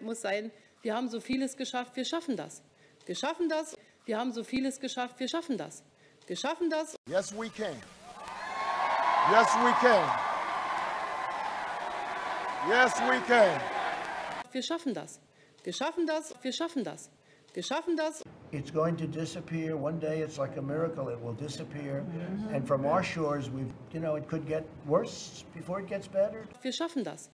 muss sein, wir haben so vieles geschafft, wir schaffen das. Wir schaffen das. Wir haben so vieles geschafft, wir schaffen das. Wir schaffen das. Yes, we can. Yes, we can. Yes, we can. Wir schaffen das. Wir schaffen das. Wir schaffen das. Wir schaffen das. It's going to disappear. One day it's like a miracle. It will disappear. And from our shores, it could get worse before it gets better. Wir schaffen das.